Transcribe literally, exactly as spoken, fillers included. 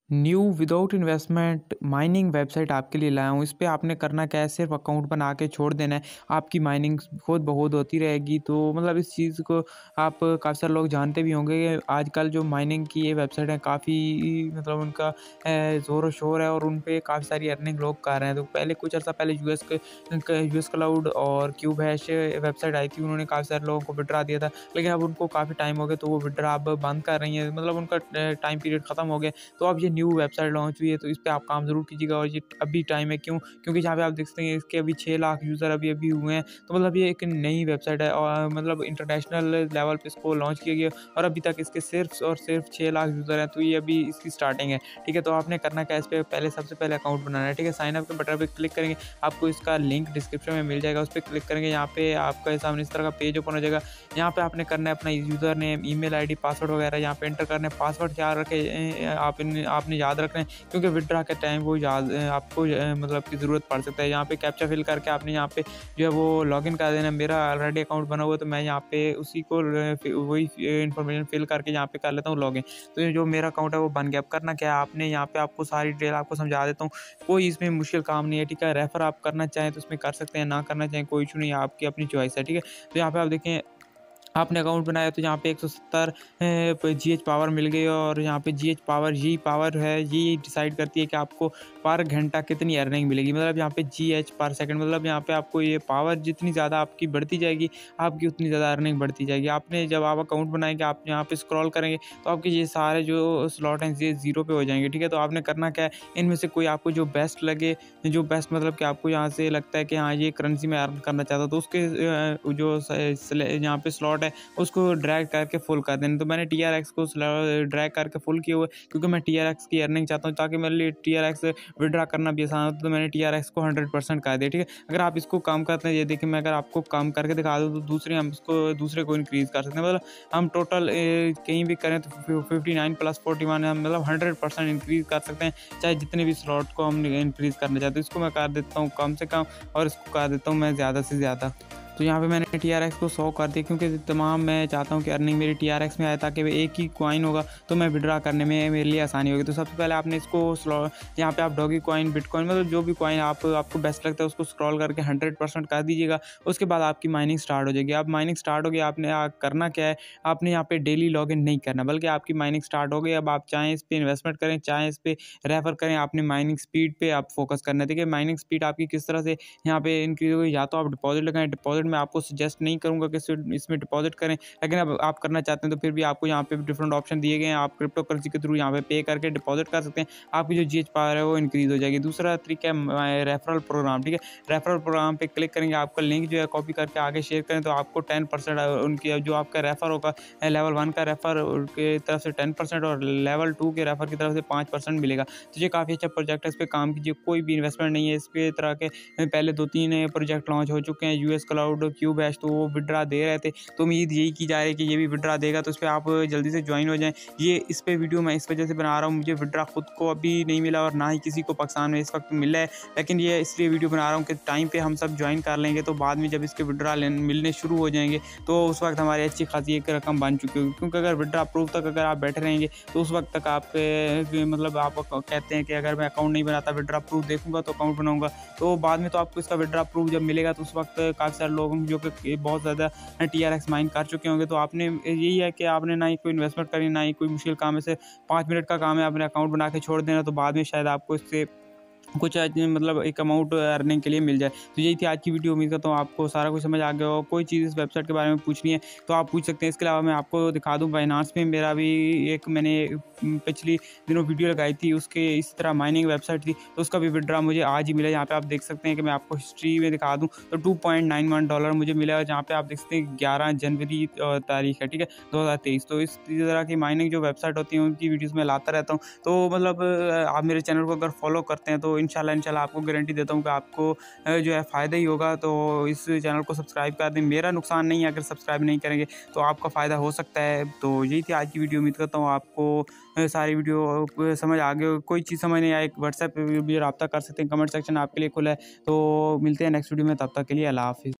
New without investment mining website आपके लिए लाया हूँ। इस पे आपने करना क्या है, सिर्फ अकाउंट बना के छोड़ देना है, आपकी माइनिंग खुद ब खुद होती रहेगी। तो मतलब इस चीज़ को आप काफ़ी सारे लोग जानते भी होंगे कि आजकल जो माइनिंग की ये वेबसाइट है काफ़ी मतलब उनका ज़ोर शोर है और उन पे काफ़ी सारी अर्निंग लोग कर रहे हैं। तो पहले कुछ अर्सा पहले यूएस के यूएस क्लाउड और क्यूब हैश वेबसाइट आई थी, उन्होंने काफ़ी सारे लोगों को विड्रा दिया था, लेकिन अब उनको काफ़ी टाइम हो गया तो वो विड्रा अब बंद कर रही हैं, मतलब उनका टाइम पीरियड ख़त्म हो गया। तो अब ये न्यू वेबसाइट लॉन्च हुई है, तो इस पे आप काम ज़रूर कीजिएगा। और ये अभी टाइम है, क्यों? क्योंकि जहाँ पे आप देख सकते हैं इसके अभी छः लाख यूज़र अभी अभी हुए हैं। तो मतलब ये एक नई वेबसाइट है और मतलब इंटरनेशनल लेवल पे इसको लॉन्च किया गया और अभी तक इसके सिर्फ और सिर्फ छः लाख यूज़र हैं। तो ये अभी इसकी स्टार्टिंग है, ठीक है। तो आपने करना क्या है, इस पे पहले सबसे पहले अकाउंट बनाना है, ठीक है। साइन अप के बटन पे क्लिक करेंगे, आपको इसका लिंक डिस्क्रिप्शन में मिल जाएगा, उस पर क्लिक करेंगे। यहाँ पे आपके सामने इस तरह का पेज ओपन हो जाएगा। यहाँ पे आपने करना है अपना user name, email ID, password वगैरह यहाँ पे एंटर करना है। पासवर्ड याद रखें, आप आपने याद रखना है, क्योंकि विड्रा के टाइम वो याद आपको मतलब की ज़रूरत पड़ सकता है। यहाँ पे कैप्चा फिल करके आपने यहाँ पे जो है वो लॉगिन कर देना। मेरा ऑलरेडी अकाउंट बना हुआ है, तो मैं यहाँ पे उसी को वही इन्फॉर्मेशन फिल करके यहाँ पे कर लेता हूँ लॉगिन। तो ये जो मेरा अकाउंट है वो बन गया। अब करना क्या है, आपने यहाँ पे आपको सारी डिटेल आपको समझा देता हूँ, कोई इसमें मुश्किल काम नहीं है, ठीक है। रेफर आप करना चाहें तो उसमें कर सकते हैं, ना करना चाहें कोई इशू नहीं है, आपकी अपनी चॉइस है, ठीक है। तो यहाँ पे आप देखें, आपने अकाउंट बनाया तो यहाँ पे एक सौ सत्तर जीएच पावर मिल गई और यहाँ पे जीएच पावर जी पावर है, ये डिसाइड करती है कि आपको पर घंटा कितनी अर्निंग मिलेगी। मतलब यहाँ पे जीएच पर सेकंड, मतलब यहाँ पे आपको ये पावर जितनी ज़्यादा आपकी बढ़ती जाएगी, आपकी उतनी ज़्यादा अर्निंग बढ़ती जाएगी। आपने जब आप अकाउंट बनाएंगे, आप यहाँ पे स्क्रॉल करेंगे तो आपके ये सारे जो स्लॉट हैं ये जीरो पे हो जाएंगे, ठीक है। तो आपने करना क्या है, इनमें से कोई आपको जो बेस्ट लगे, जो बेस्ट मतलब कि आपको यहाँ से लगता है कि हाँ ये करेंसी में अर्न करना चाहता हूँ, तो उसके जो यहाँ पे स्लॉट है उसको ड्रैग करके फुल कर देना। तो मैंने टी आर एक्स को ड्रैग करके फुल किया हुआ है, क्योंकि मैं टी आर एक्स की अर्निंग चाहता हूँ, ताकि मेरे लिए टी आर एक्स विड्रा करना भी आसान हो। तो मैंने टी आर एक्स को हंड्रेड परसेंट कर दिया, ठीक है। अगर आप इसको कम करते हैं, ये देखिए मैं अगर आपको कम करके दिखा दूँ तो दूसरे हम इसको दूसरे को इंक्रीज़ कर सकते हैं। मतलब हम टोटल कहीं भी करें तो fifty nine plus forty one हम मतलब हंड्रेड परसेंट इंक्रीज़ कर सकते हैं, चाहे जितने भी स्लॉट को हम इंक्रीज़ करना चाहते हैं। इसको मैं कर देता हूँ कम से कम और इसको कर देता हूँ मैं ज़्यादा से ज़्यादा। तो यहाँ पे मैंने टी आर एक्स को सौ कर दिया, क्योंकि तमाम मैं चाहता हूँ कि अर्निंग मेरी टी आर एक्स में आए, ताकि एक ही कॉइन होगा तो मैं विड्रा करने में मेरे लिए आसानी होगी। तो सबसे पहले आपने इसको यहाँ पे आप डॉगी कॉइन, बिटकॉइन, मतलब जो भी कॉइन आप आपको बेस्ट लगता है उसको स्क्रॉल करके हंड्रेड परसेंट कर दीजिएगा। उसके बाद आपकी माइनिंग स्टार्ट हो जाएगी। अब माइनिंग स्टार्ट हो गई, आपने करना क्या है, आपने यहाँ पे डेली लॉगिन नहीं करना, बल्कि आपकी माइनिंग स्टार्ट हो गई। अब आप चाहें इस पर इन्वेस्टमेंट करें, चाहें इस पर रेफर करें, आपने माइनिंग स्पीड पे आप फोकस करना है। देखिए माइनिंग स्पीड आपकी किस तरह से यहाँ पे इंक्रीज होगी, या तो आप डिपॉजिट लगाएं। डिपॉजिट में आपको सजेस्ट नहीं करूंगा कि इसमें डिपॉजिट करें, लेकिन अब आप करना चाहते हैं तो फिर भी आपको यहाँ पे डिफरेंट ऑप्शन दिए गए हैं। आप क्रिप्टो करेंसी के थ्रू यहाँ पे पे करके डिपॉजिट कर सकते हैं, आपकी जो जीएच पावर है वो इंक्रीज हो जाएगी। दूसरा तरीका है रेफरल प्रोग्राम, ठीक है। रेफरल प्रोग्राम पे क्लिक करेंगे, आपका लिंक जो है कॉपी करके आगे शेयर करें तो आपको टेन परसेंट उनकी जो आपका रेफर होगा, लेवल वन का रेफर की तरफ से टेन परसेंट और लेवल टू के रेफर की तरफ से पाँच परसेंट मिलेगा। तो ये काफ़ी अच्छा प्रोजेक्ट है, इस पर काम कीजिए। कोई भी इन्वेस्टमेंट नहीं है, इस पे तरह के पहले दो तीन प्रोजेक्ट लॉन्च हो चुके हैं, यूएस क्लाउड, क्यूब हैश, तो वो विड्रा दे रहे थे। तो उम्मीद यही की जा रही है कि ये भी विड्रा देगा, तो इस पर आप जल्दी से ज्वाइन हो जाएं। ये इस पे वीडियो मैं इस वजह से बना रहा हूँ, मुझे विड्रा खुद को अभी नहीं मिला और ना ही किसी को पाकिस्तान में इस वक्त मिला है, लेकिन ये इसलिए वीडियो बना रहा हूँ कि टाइम पे हम सब ज्वाइन कर लेंगे, तो बाद में जब इसके विड्रा मिलने शुरू हो जाएंगे तो उस वक्त हमारी अच्छी खासी एक रकम बन चुकी होगी। क्योंकि अगर विड्रा प्रूफ तक अगर आप बैठे रहेंगे तो उस वक्त तक आप मतलब आप कहते हैं कि अगर मैं अकाउंट नहीं बनाता, विड्रा प्रूफ देखूंगा तो अकाउंट बनाऊंगा, तो बाद में तो आपको इसका विड्रा प्रूफ जब मिलेगा तो उस वक्त काफ़ी सारे लोग जो कि बहुत ज़्यादा टी आर एक्स माइन कर चुके होंगे। तो आपने यही है कि आपने ना ही कोई इन्वेस्टमेंट करनी, ना ही कोई मुश्किल काम है, से पाँच मिनट का काम है, आपने अकाउंट बना के छोड़ देना, तो बाद में शायद आपको इससे कुछ मतलब एक अमाउंट अर्निंग के लिए मिल जाए। तो यही थी आज की वीडियो। उम्मीद करता हूँ आपको सारा कुछ समझ आ गया हो। कोई चीज़ इस वेबसाइट के बारे में पूछनी है तो आप पूछ सकते हैं। इसके अलावा मैं आपको दिखा दूँ, बाइनांस में मेरा भी एक मैंने पिछली दिनों वीडियो लगाई थी, उसके इस तरह माइनिंग वेबसाइट थी, तो उसका भी विड्रा मुझे आज ही मिला। यहाँ पे आप देख सकते हैं कि मैं आपको हिस्ट्री में दिखा दूँ तो two point nine one dollar मुझे मिला है, जहाँ पे आप देख सकते हैं ग्यारह जनवरी तारीख है, ठीक है, दो हज़ार तेईस। तो इस तरह की माइनिंग जो वेबसाइट होती है उनकी वीडियोज़ मैं लाता रहता हूँ। तो मतलब आप मेरे चैनल को अगर फॉलो करते हैं तो इंशाल्लाह इंशाल्लाह आपको गारंटी देता हूँ कि आपको जो है फ़ायदा ही होगा। तो इस चैनल को सब्सक्राइब कर दें, मेरा नुकसान नहीं है अगर सब्सक्राइब नहीं करेंगे तो आपका फ़ायदा हो सकता है। तो यही थी आज की वीडियो। उम्मीद करता हूँ आपको सारी वीडियो समझ आ गई। कोई चीज़ समझ नहीं आए व्हाट्सएप पे भी रब्ता कर सकते हैं, कमेंट सेक्शन आपके लिए खुला है। तो मिलते हैं नेक्स्ट वीडियो में, तब तक के लिए अल्लाह हाफ़िज़।